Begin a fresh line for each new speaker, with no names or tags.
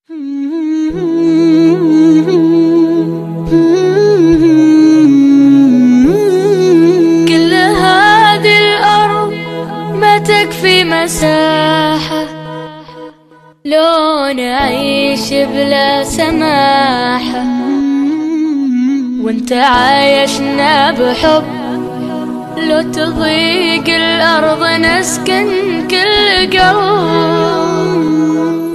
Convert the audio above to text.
كل هذه الأرض ما تكفي مساحة لو نعيش بلا سماحة، وانت عايشنا بحب لو تضيق الأرض نسكن كل قلب.